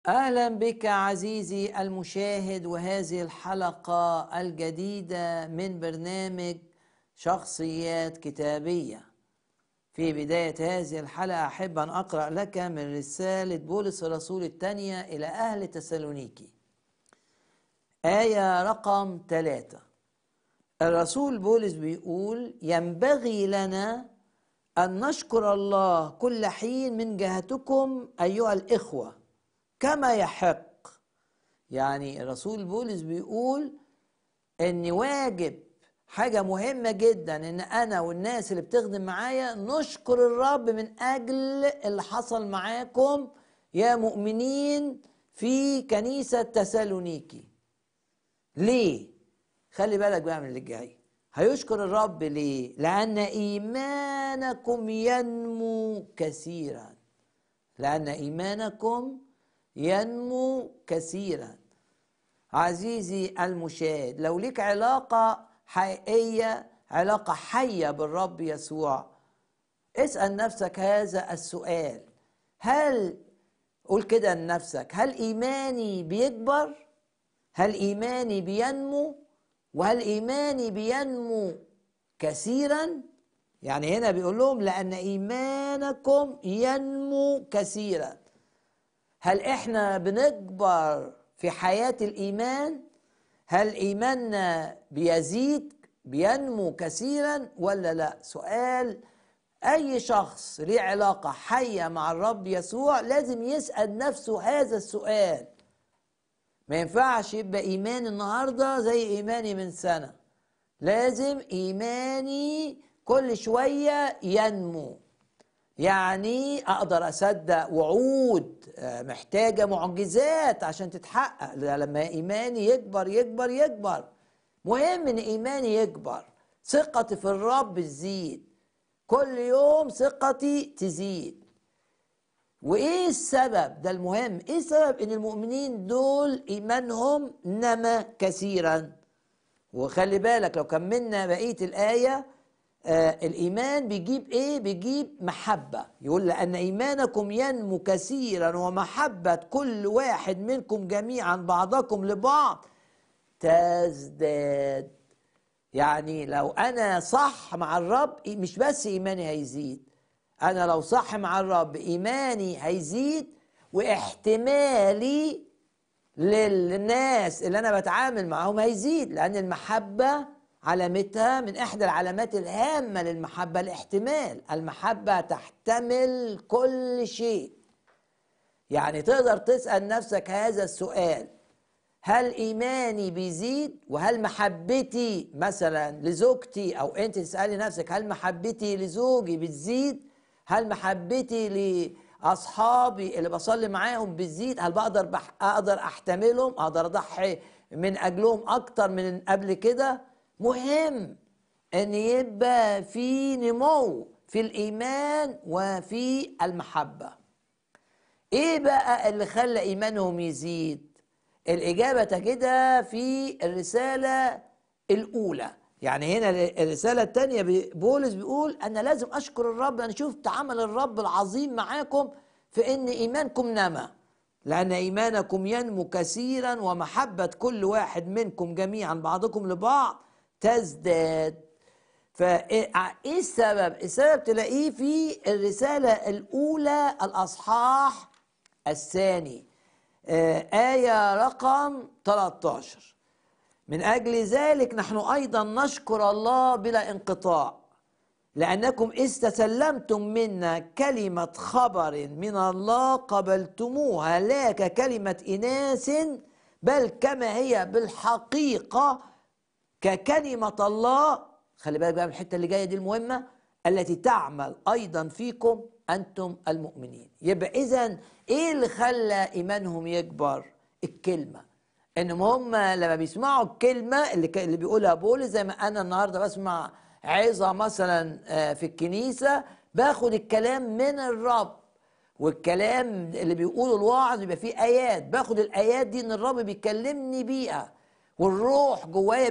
أهلا بك عزيزي المشاهد، وهذه الحلقة الجديدة من برنامج شخصيات كتابية. في بداية هذه الحلقة أحب أن أقرأ لك من رسالة بولس الرسول الثانية إلى أهل تسالونيكي، آية رقم 3. الرسول بولس بيقول: ينبغي لنا أن نشكر الله كل حين من جهتكم أيها الإخوة كما يحق. يعني الرسول بولس بيقول ان واجب، حاجة مهمة جدا، ان انا والناس اللي بتخدم معايا نشكر الرب من اجل اللي حصل معاكم يا مؤمنين في كنيسة تسالونيكي. ليه؟ خلي بالك بقى من اللي جاي. هيشكر الرب ليه؟ لأن إيمانكم ينمو كثيرا. لأن إيمانكم ينمو كثيرا. عزيزي المشاهد، لو ليك علاقة حقيقية، علاقة حية بالرب يسوع، اسأل نفسك هذا السؤال. قول كده لنفسك: هل إيماني بيكبر؟ هل إيماني بينمو؟ وهل إيماني بينمو كثيرا؟ يعني هنا بيقول لهم لأن إيمانكم ينمو كثيرا. هل احنا بنكبر في حياة الإيمان؟ هل إيماننا بيزيد بينمو كثيرا ولا لا؟ سؤال أي شخص ليه علاقة حية مع الرب يسوع لازم يسأل نفسه هذا السؤال. ما ينفعش يبقى إيماني النهاردة زي إيماني من سنة. لازم إيماني كل شوية ينمو. يعني أقدر أصدق وعود محتاجة معجزات عشان تتحقق. لما إيماني يكبر يكبر يكبر. مهم إن إيماني يكبر، ثقتي في الرب تزيد، كل يوم ثقتي تزيد. وإيه السبب؟ ده المهم. إيه السبب إن المؤمنين دول إيمانهم نما كثيرا؟ وخلي بالك لو كملنا بقية الآية، الإيمان بيجيب إيه؟ بيجيب محبة. يقول لأن إيمانكم ينمو كثيرا ومحبة كل واحد منكم جميعا بعضكم لبعض تزداد. يعني لو أنا صح مع الرب مش بس إيماني هيزيد، أنا لو صح مع الرب إيماني هيزيد، واحتمالي للناس اللي أنا بتعامل معهم هيزيد. لأن المحبة علامتها من إحدى العلامات الهامة للمحبة الاحتمال. المحبة تحتمل كل شيء. يعني تقدر تسأل نفسك هذا السؤال: هل إيماني بيزيد؟ وهل محبتي مثلا لزوجتي، أو أنت تسألي نفسك هل محبتي لزوجي بتزيد؟ هل محبتي لأصحابي اللي بصلي معاهم بتزيد؟ هل أقدر أحتملهم؟ أقدر أضحي من أجلهم أكتر من قبل كده؟ مهم أن يبقى في نمو في الإيمان وفي المحبة. إيه بقى اللي خلى إيمانهم يزيد؟ الإجابة تجدها في الرسالة الأولى. يعني هنا الرسالة الثانية بولس بيقول أنا لازم أشكر الرب. أنا شفت عمل الرب العظيم معاكم في إن إيمانكم نما. لأن إيمانكم ينمو كثيرا ومحبة كل واحد منكم جميعا بعضكم لبعض تزداد. فإيه السبب؟ السبب تلاقيه في الرسالة الأولى الأصحاح الثاني، آية رقم 13. من أجل ذلك نحن أيضا نشكر الله بلا انقطاع، لأنكم إذ تسلمتم منا كلمة خبر من الله قبلتموها لا ككلمة إناث بل كما هي بالحقيقة ككلمة الله. خلي بالك بقى من الحتة اللي جاية دي المهمة، التي تعمل أيضا فيكم أنتم المؤمنين. يبقى إذن إيه اللي خلى إيمانهم يكبر؟ الكلمة. إنهم هم لما بيسمعوا الكلمة اللي بيقولها بولس، زي ما أنا النهاردة بسمع عظة مثلا في الكنيسة، باخد الكلام من الرب، والكلام اللي بيقوله الواعظ بيبقى فيه آيات، باخد الآيات دي إن الرب بيكلمني بيها، والروح جوايا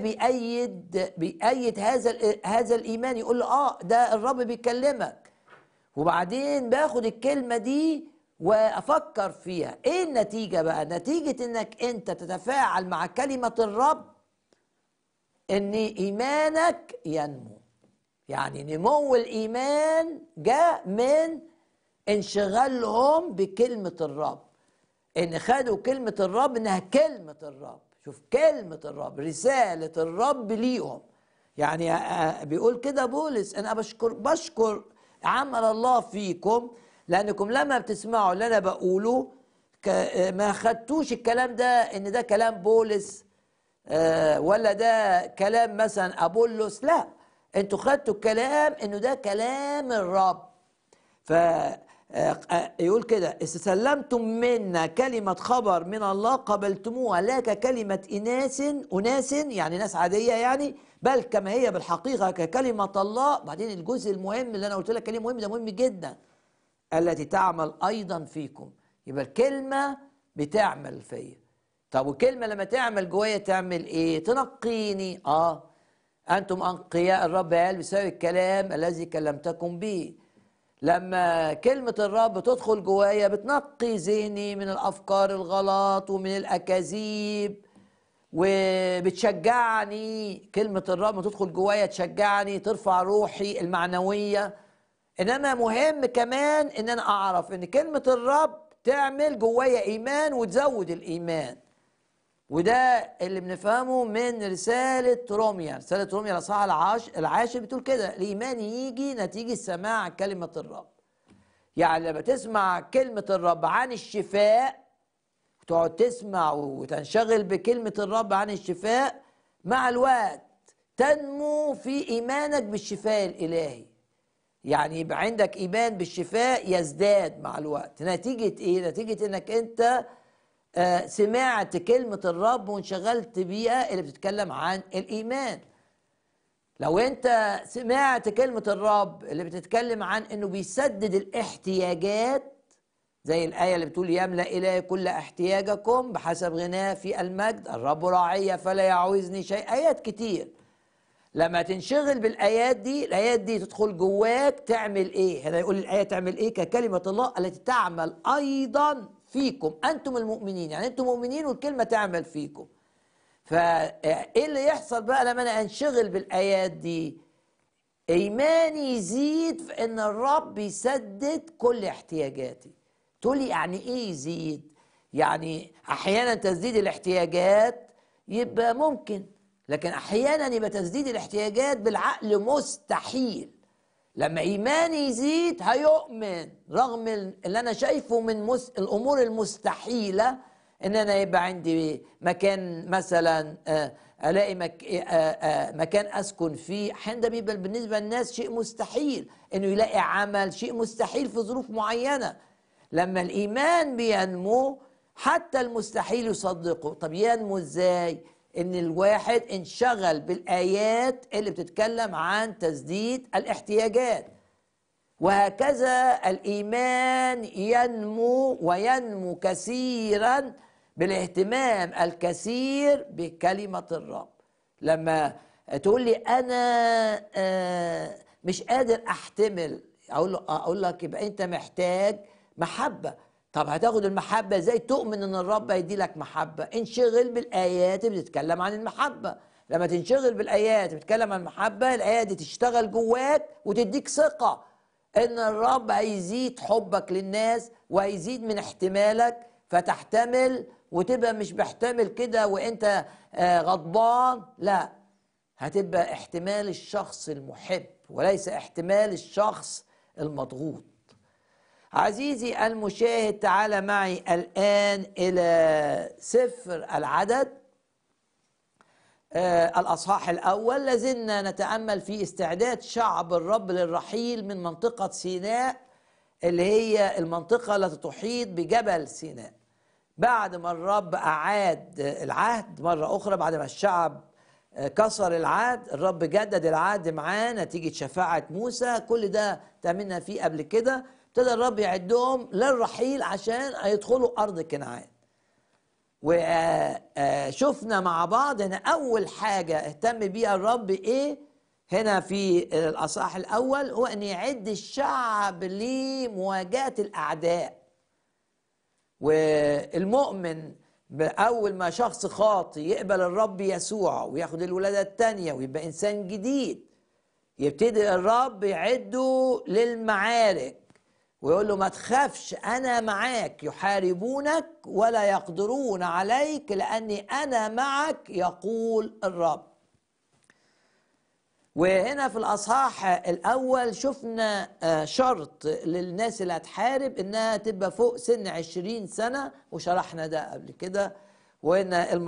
بيأيد هذا الإيمان. يقول له ده الرب بيكلمك. وبعدين باخد الكلمة دي وافكر فيها. ايه النتيجه بقى؟ نتيجه انك انت تتفاعل مع كلمه الرب ان ايمانك ينمو. يعني نمو الايمان جاء من انشغالهم بكلمه الرب، ان خدوا كلمه الرب انها كلمه الرب. شوف، كلمه الرب، رساله الرب ليهم. يعني بيقول كده بولس: انا بشكر عمل الله فيكم لانكم لما بتسمعوا اللي انا بقوله ما خدتوش الكلام ده ان ده كلام بولس ولا ده كلام مثلا ابولس، لا، انتوا خدتوا الكلام انه ده كلام الرب. ف يقول كده: استسلمتم منا كلمة خبر من الله قبلتموها لا ككلمة أناس يعني ناس عادية يعني، بل كما هي بالحقيقة ككلمة الله. بعدين الجزء المهم اللي أنا قلت لك كلمة مهم، ده مهم جدا: التي تعمل أيضا فيكم. يبقى الكلمة بتعمل فيا. طب والكلمة لما تعمل جوايا تعمل إيه؟ تنقيني. أنتم أنقياء الرب قال بسبب الكلام الذي كلمتكم به. لما كلمة الرب تدخل جوايا بتنقي ذهني من الأفكار الغلط ومن الأكاذيب، وبتشجعني. كلمة الرب تدخل جوايا تشجعني، ترفع روحي المعنوية. إنما مهم كمان إن أنا أعرف إن كلمة الرب تعمل جوايا إيمان وتزود الإيمان. وده اللي بنفهمه من رسالة روميا. رسالة روميا الأصحاح العاشر بتقول كده: الإيمان يجي نتيجة سماع كلمة الرب. يعني لما تسمع كلمة الرب عن الشفاء، تقعد تسمع وتنشغل بكلمة الرب عن الشفاء، مع الوقت تنمو في إيمانك بالشفاء الإلهي. يعني يبقى عندك إيمان بالشفاء يزداد مع الوقت. نتيجة إيه؟ نتيجة إنك أنت سمعت كلمة الرب وانشغلت بيها اللي بتتكلم عن الإيمان. لو أنت سمعت كلمة الرب اللي بتتكلم عن أنه بيسدد الاحتياجات، زي الآية اللي بتقول: يملأ إلهي كل احتياجكم بحسب غناه في المجد، الرب راعي فلا يعوزني شيء. آيات كتير. لما تنشغل بالآيات دي، الآيات دي تدخل جواك تعمل إيه؟ هنا يقول الآية تعمل إيه؟ ككلمة الله التي تعمل أيضا فيكم أنتم المؤمنين. يعني أنتم مؤمنين والكلمة تعمل فيكم. فإيه اللي يحصل بقى لما أنا أنشغل بالآيات دي؟ إيماني يزيد في إن الرب يسدد كل احتياجاتي. تقولي يعني إيه يزيد؟ يعني أحيانا تسديد الاحتياجات يبقى ممكن، لكن أحيانا يبقى تسديد الاحتياجات بالعقل مستحيل. لما إيماني يزيد هيؤمن رغم اللي أنا شايفه من الأمور المستحيلة، إن أنا يبقى عندي مكان مثلا، ألاقي مكان أسكن فيه. أحيانا ده بيبقى بالنسبة للناس شيء مستحيل، إنه يلاقي عمل شيء مستحيل في ظروف معينة. لما الإيمان بينمو حتى المستحيل يصدقه. طب ينمو إزاي؟ إن الواحد انشغل بالآيات اللي بتتكلم عن تسديد الاحتياجات. وهكذا الإيمان ينمو وينمو كثيرا بالاهتمام الكثير بكلمة الرب. لما تقول لي أنا مش قادر أحتمل، أقول لك يبقى أنت محتاج محبة. طب هتاخد المحبة ازاي؟ تؤمن ان الرب هيدي لك محبة. انشغل بالآيات اللي بتتكلم عن المحبة. لما تنشغل بالآيات اللي بتتكلم عن المحبة، الآيات دي تشتغل جواك وتديك ثقة ان الرب هيزيد حبك للناس وهيزيد من احتمالك، فتحتمل وتبقى مش بحتمل كده وانت غضبان، لا، هتبقى احتمال الشخص المحب وليس احتمال الشخص المضغوط. عزيزي المشاهد، تعال معي الآن إلى سفر العدد الأصحاح الأول. لازلنا نتأمل في استعداد شعب الرب للرحيل من منطقة سيناء، اللي هي المنطقة التي تحيط بجبل سيناء. بعد ما الرب أعاد العهد مرة أخرى، بعد ما الشعب كسر العهد، الرب جدد العهد معاه نتيجة شفاعة موسى. كل ده تأملنا فيه قبل كده. ابتدى الرب يعدهم للرحيل عشان يدخلوا أرض كنعان. وشفنا مع بعض هنا أول حاجة اهتم بيها الرب إيه هنا في الأصحاح الأول، هو أن يعد الشعب لمواجهة الأعداء. والمؤمن أول ما شخص خاطي يقبل الرب يسوع وياخد الولادة التانية ويبقى إنسان جديد، يبتدي الرب يعده للمعارك ويقول له ما تخافش أنا معاك، يحاربونك ولا يقدرون عليك لأني أنا معك يقول الرب. وهنا في الأصحاح الأول شفنا شرط للناس اللي هتحارب إنها تبقى فوق سن 20 سنة، وشرحنا ده قبل كده، وإن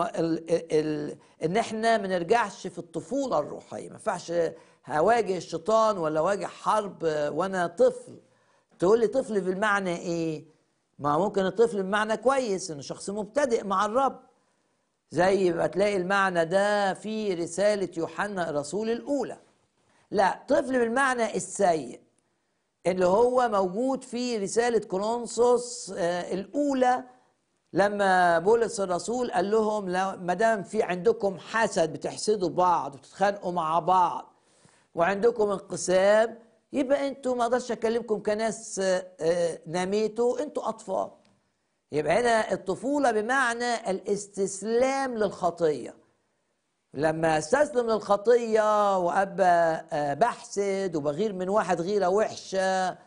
إن إحنا ما نرجعش في الطفولة الروحية. ما ينفعش هواجه الشيطان ولا واجه حرب وأنا طفل. تقول لي طفل بالمعنى إيه؟ ما ممكن الطفل بمعنى كويس إنه شخص مبتدئ مع الرب، زي ما تلاقي المعنى ده في رسالة يوحنا الرسول الأولى. لا، طفل بالمعنى السيء اللي هو موجود في رسالة كورنثوس الأولى، لما بولس الرسول قال لهم ما دام في عندكم حسد، بتحسدوا بعض وبتتخانقوا مع بعض وعندكم انقسام، يبقى انتوا ما اقدرش اكلمكم كناس نميتوا، انتوا اطفال. يبقى هنا الطفولة بمعنى الاستسلام للخطية. لما استسلم للخطية وأبقى بحسد وبغير من واحد غيرة وحشة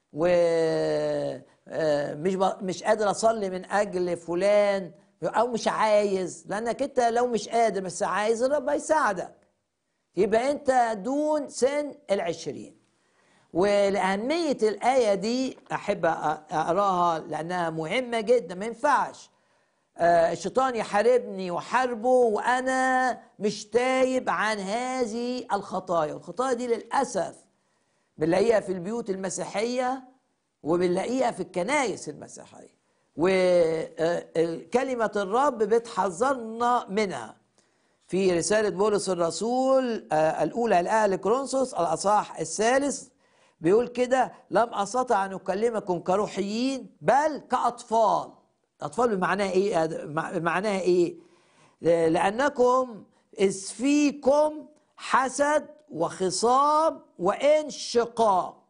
ومش قادر أصلي من أجل فلان، أو مش عايز، لأنك أنت لو مش قادر بس عايز الرب هيساعدك، يبقى أنت دون سن 20. ولأهمية الآية دي أحب أقراها لأنها مهمة جدا. ما ينفعش الشيطان يحاربني وحاربه وأنا مش تايب عن هذه الخطايا. والخطايا دي للأسف بنلاقيها في البيوت المسيحية وبنلاقيها في الكنائس المسيحية، وكلمة الرب بتحذرنا منها في رسالة بولس الرسول الأولى لأهل كورنثوس الأصحاح 3 بيقول كده: لم أستطع أن أكلمكم كروحيين بل كأطفال. أطفال بمعناها إيه؟ بمعناها إيه؟ لأنكم إذ فيكم حسد وخصام وانشقاق.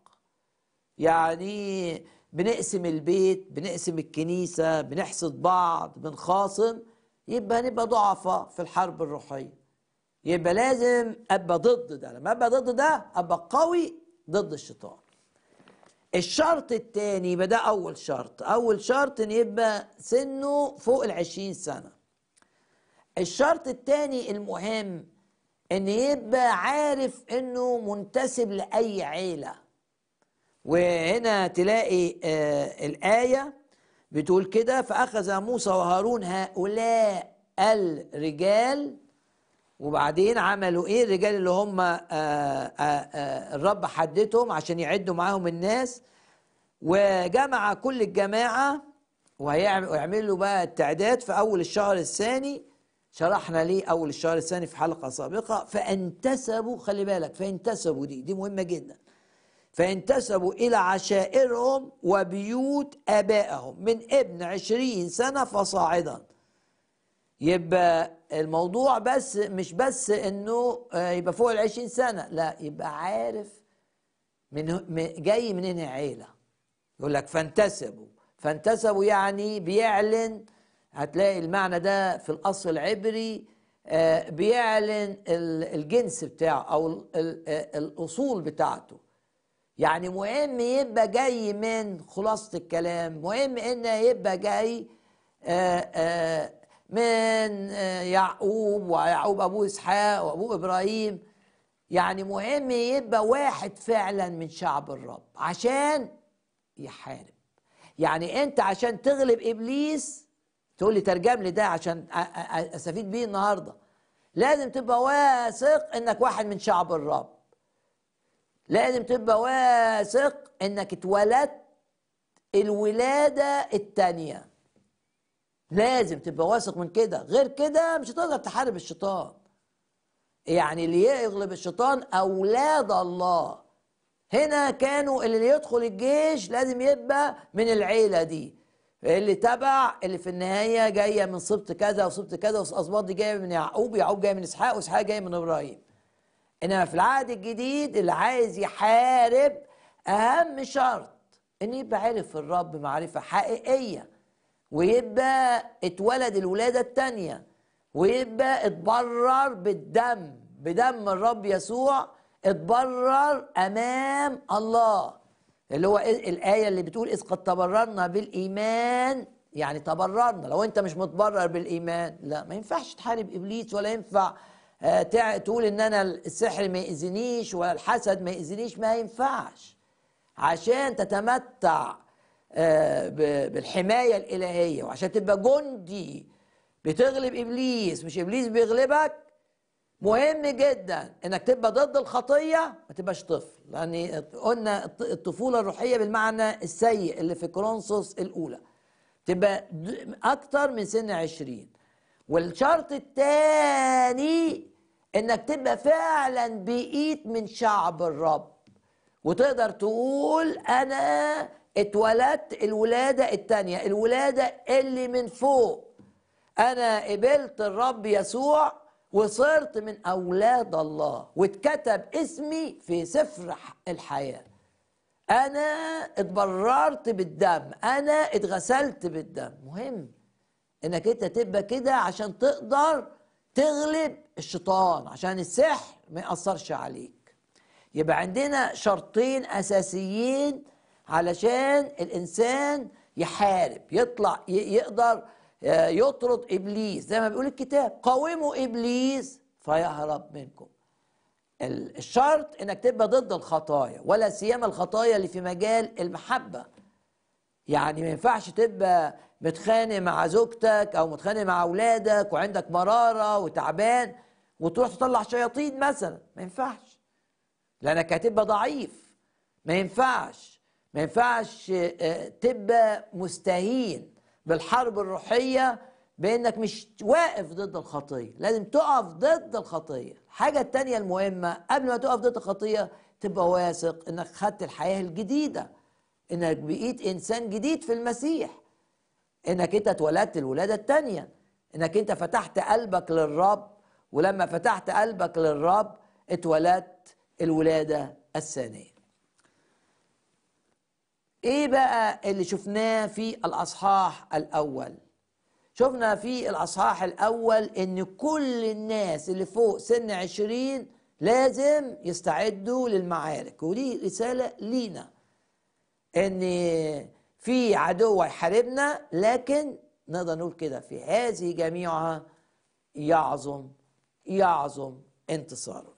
يعني بنقسم البيت، بنقسم الكنيسة، بنحسد بعض، بنخاصم، يبقى نبقى ضعفاء في الحرب الروحية. يبقى لازم أبقى ضد ده. لما أبقى ضد ده أبقى قوي ضد الشيطان. الشرط الثاني يبقى ده أول شرط. أول شرط إن يبقى سنه فوق 20 سنة. الشرط الثاني المهم إن يبقى عارف إنه منتسب لأي عيلة. وهنا تلاقي الآية بتقول كده: فأخذ موسى وهارون هؤلاء الرجال. وبعدين عملوا ايه الرجال اللي هم الرب حددهم عشان يعدوا معاهم الناس، وجمع كل الجماعة ويعملوا بقى التعداد في أول الشهر الثاني. شرحنا ليه أول الشهر الثاني في حلقة سابقة. فانتسبوا، خلي بالك، فانتسبوا دي مهمة جدا. فانتسبوا إلى عشائرهم وبيوت آبائهم من ابن 20 سنة فصاعدا. يبقى الموضوع بس مش بس انه يبقى فوق 20 سنة، لا، يبقى عارف جاي من هنا عيلة. يقول لك فانتسبوا يعني بيعلن. هتلاقي المعنى ده في الأصل العبري بيعلن الجنس بتاعه أو الأصول بتاعته. يعني مهم يبقى جاي من خلاصة الكلام، مهم إنه يبقى جاي من يعقوب، ويعقوب أبوه إسحاق وأبوه إبراهيم. يعني مهم يبقى واحد فعلا من شعب الرب عشان يحارب. يعني أنت عشان تغلب إبليس، تقول لي ترجم لي ده عشان أستفيد بيه النهاردة، لازم تبقى واثق إنك واحد من شعب الرب. لازم تبقى واثق إنك اتولدت الولادة التانية. لازم تبقى واثق من كده، غير كده مش هتقدر تحارب الشيطان. يعني اللي يغلب الشيطان أولاد الله. هنا كانوا اللي يدخل الجيش لازم يبقى من العيلة دي، اللي تبع، اللي في النهاية جاية من سبط كذا وسبط كذا، والأسباط دي جاية من يعقوب، يعقوب جاية من إسحاق، وإسحاق جاية من إبراهيم. إنما في العهد الجديد اللي عايز يحارب، أهم شرط إن يبقى عارف الرب معرفة حقيقية. ويبقى اتولد الولادة التانية، ويبقى اتبرر بالدم، بدم الرب يسوع اتبرر أمام الله، اللي هو الآية اللي بتقول إذ قد تبررنا بالإيمان. يعني تبررنا. لو أنت مش متبرر بالإيمان، لا، ما ينفعش تحارب إبليس، ولا ينفع تقول إن أنا السحر ما يأذينيش ولا الحسد ما يأذينيش. ما ينفعش. عشان تتمتع بالحماية الإلهية، وعشان تبقى جندي بتغلب إبليس مش إبليس بيغلبك، مهم جدا انك تبقى ضد الخطيه، ما تبقاش طفل. لان قلنا الطفوله الروحيه بالمعنى السيء اللي في كورنثوس الاولى تبقى اكتر من سن 20. والشرط الثاني انك تبقى فعلا بقيت من شعب الرب، وتقدر تقول انا اتولدت الولاده الثانيه، الولاده اللي من فوق. انا قبلت الرب يسوع وصرت من أولاد الله، واتكتب اسمي في سفر الحياة. أنا اتبررت بالدم، أنا اتغسلت بالدم. مهم إنك أنت تبقى كده عشان تقدر تغلب الشيطان، عشان السحر ما يأثرش عليك. يبقى عندنا شرطين أساسيين علشان الإنسان يحارب، يطلع يقدر يطرد إبليس. زي ما بيقول الكتاب قاوموا إبليس فيهرب منكم. الشرط إنك تبقى ضد الخطايا، ولا سيما الخطايا اللي في مجال المحبة. يعني ما ينفعش تبقى متخانق مع زوجتك أو متخانق مع أولادك وعندك مرارة وتعبان وتروح تطلع شياطين مثلا. ما ينفعش، لأنك هتبقى ضعيف. ما ينفعش تبقى مستهين بالحرب الروحية بأنك مش واقف ضد الخطية. لازم تقف ضد الخطية. الحاجة التانية المهمة قبل ما تقف ضد الخطية، تبقى واثق انك خدت الحياة الجديدة، انك بقيت انسان جديد في المسيح، انك انت اتولدت الولادة التانية، انك انت فتحت قلبك للرب، ولما فتحت قلبك للرب اتولدت الولادة الثانية. ايه بقى اللي شفناه في الاصحاح الاول؟ شفنا في الاصحاح الاول ان كل الناس اللي فوق سن 20 لازم يستعدوا للمعارك، ودي رسالة لينا ان في عدو يحاربنا، لكن نقدر نقول كده في هذه جميعها يعظم انتصارنا.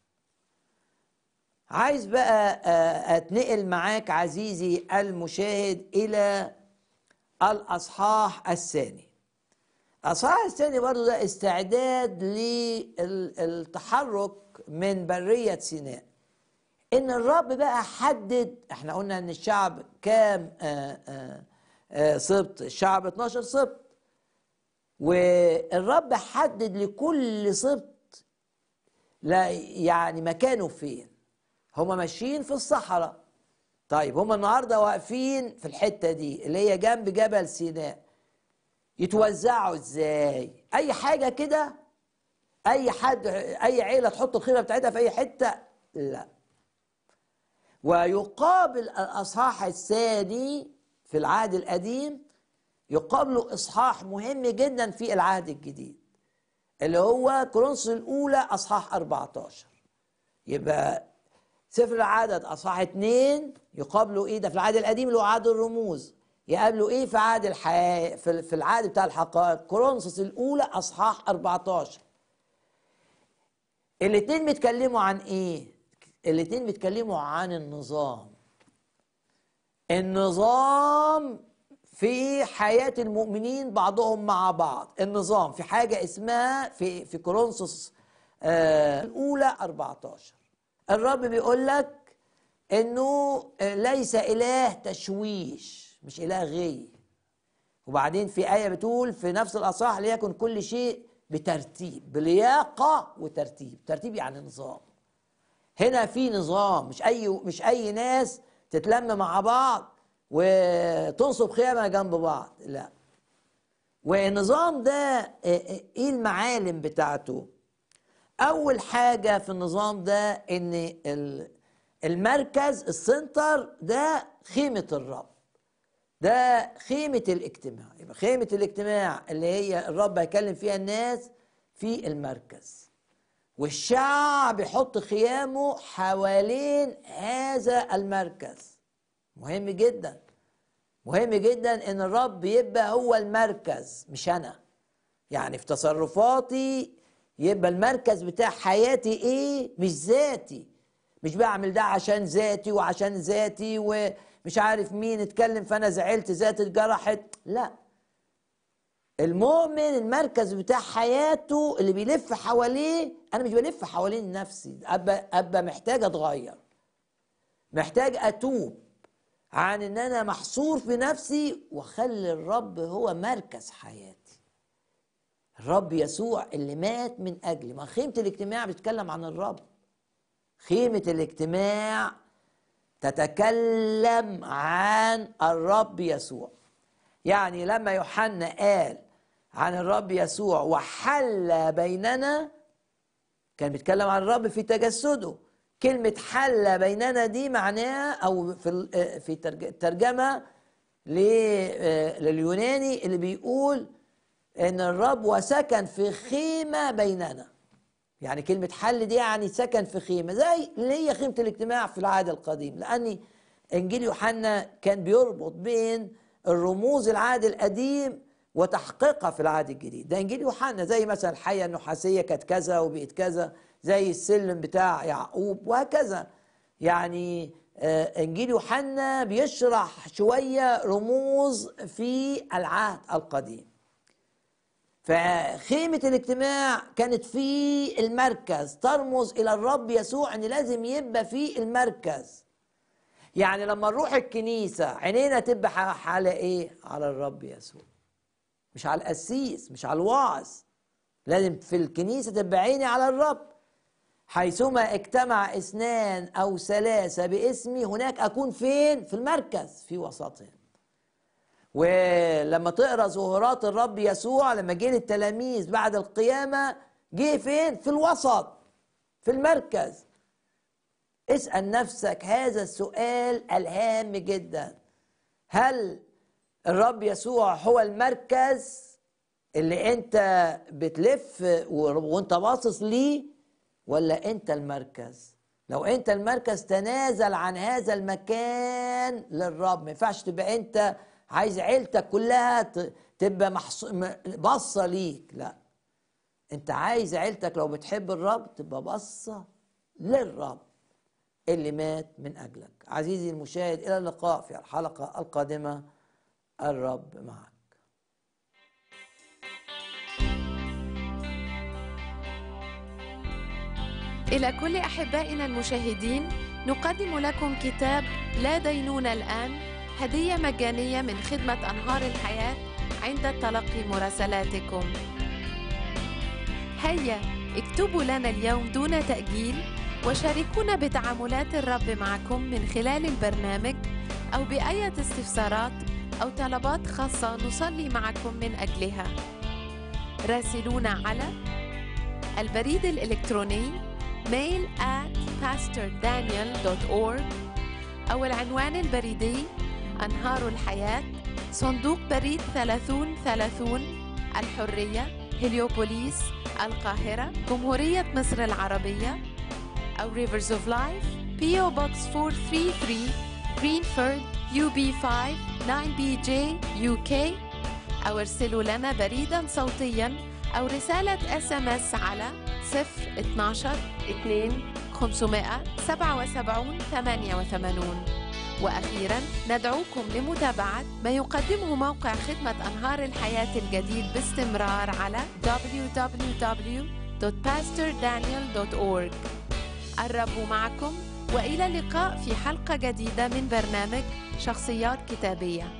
عايز بقى اتنقل معاك عزيزي المشاهد الى الاصحاح الثاني. الاصحاح الثاني برضو ده استعداد للتحرك من برية سيناء. ان الرب بقى حدد، احنا قلنا ان الشعب كام سبط؟ الشعب 12 سبط، والرب حدد لكل سبط يعني مكانه فين. هما ماشيين في الصحراء. طيب هما النهارده واقفين في الحته دي اللي هي جنب جبل سيناء. يتوزعوا ازاي؟ اي حاجه كده، اي حد، اي عيله تحط الخيمه بتاعتها في اي حته؟ لا. ويقابل الاصحاح الثاني في العهد القديم، يقابله اصحاح مهم جدا في العهد الجديد اللي هو كورنثوس الاولى اصحاح 14. يبقى سفر العدد اصحاح 2 يقابله ايه؟ ده في العهد القديم اللي هو عهد الرموز. يقابله ايه في عهد الحياه، في العهد بتاع الحقائق؟ كورنثوس الاولى اصحاح 14. الاثنين بيتكلموا عن ايه؟ الاثنين بيتكلموا عن النظام في حياة المؤمنين بعضهم مع بعض. النظام في حاجة اسمها في كورنثوس الأولى 14 الرب بيقول لك انه ليس اله تشويش، مش اله غي. وبعدين في آية بتقول في نفس الأصحاح ليكن كل شيء بترتيب، بلياقة وترتيب. ترتيب يعني نظام. هنا في نظام، مش أي ناس تتلم مع بعض وتنصب خيمة جنب بعض، لا. والنظام ده ايه المعالم بتاعته؟ أول حاجة في النظام ده إن المركز، السنتر ده خيمة الرب. ده خيمة الاجتماع. يبقى خيمة الاجتماع اللي هي الرب هيكلم فيها الناس في المركز، والشعب يحط خيامه حوالين هذا المركز. مهم جدا، مهم جدا ان الرب يبقى هو المركز مش انا. يعني في تصرفاتي يبقى المركز بتاع حياتي ايه، مش ذاتي. مش بعمل ده عشان ذاتي وعشان ذاتي ومش عارف مين اتكلم فانا زعلت ذاتي اتجرحت. لا، المؤمن المركز بتاع حياته اللي بيلف حواليه، انا مش بلف حوالين نفسي. ابقى محتاج اتغير، محتاج اتوب عن ان انا محصور في نفسي واخلي الرب هو مركز حياتي. الرب يسوع اللي مات من اجلي. ما خيمة الاجتماع بتتكلم عن الرب. خيمة الاجتماع تتكلم عن الرب يسوع. يعني لما يوحنا قال عن الرب يسوع وحل بيننا، كان بيتكلم عن الرب في تجسده. كلمة حل بيننا دي معناها، أو في الترجمة لليوناني اللي بيقول إن الرب وسكن في خيمة بيننا. يعني كلمة حل دي يعني سكن في خيمة، زي اللي هي خيمة الاجتماع في العهد القديم. لأن إنجيل يوحنا كان بيربط بين الرموز العهد القديم وتحقيقها في العهد الجديد. ده إنجيل يوحنا، زي مثلا الحية النحاسية كانت كذا وبقت كذا، زي السلم بتاع يعقوب وهكذا. يعني إنجيل يوحنا بيشرح شوية رموز في العهد القديم. فخيمة الاجتماع كانت في المركز، ترمز إلى الرب يسوع، أن لازم يبقى في المركز. يعني لما نروح الكنيسة عينينا تبقى على إيه؟ على الرب يسوع، مش على القسيس، مش على الواعظ. لازم في الكنيسة تبقى عيني على الرب. حيثما اجتمع 2 أو 3 باسمي هناك أكون فين؟ في المركز، في وسطهم. ولما تقرأ ظهورات الرب يسوع لما جه للتلاميذ بعد القيامة، جه فين؟ في الوسط، في المركز. اسأل نفسك هذا السؤال الهام جدا: هل الرب يسوع هو المركز اللي انت بتلف وانت باصص ليه، ولا انت المركز؟ لو انت المركز تنازل عن هذا المكان للرب. ما ينفعش تبقى انت عايز عيلتك كلها تبقى باصه ليك. لا، انت عايز عيلتك لو بتحب الرب تبقى باصه للرب اللي مات من اجلك. عزيزي المشاهد، الى اللقاء في الحلقه القادمه. الرب معك. إلى كل أحبائنا المشاهدين، نقدم لكم كتاب لا دينون الآن، هدية مجانية من خدمة أنهار الحياة عند تلقي مراسلاتكم. هيا اكتبوا لنا اليوم دون تأجيل، وشاركونا بتعاملات الرب معكم من خلال البرنامج، أو بأي استفسارات أو طلبات خاصة نصلي معكم من أجلها. راسلونا على البريد الإلكتروني mail@pastordaniel.org، أو العنوان البريدي أنهار الحياة، صندوق بريد 3030 الحرية، هليوبوليس، القاهرة، جمهورية مصر العربية. أو Rivers of Life PO Box 433 Greenford UB5 9BJ UK. أو ارسلوا لنا بريداً صوتياً أو رسالة SMS على 012 2 577 88. وأخيراً ندعوكم لمتابعة ما يقدمه موقع خدمة أنهار الحياة الجديد باستمرار على www.pastordaniel.org. الرب معكم، وإلى اللقاء في حلقة جديدة من برنامج شخصيات كتابية.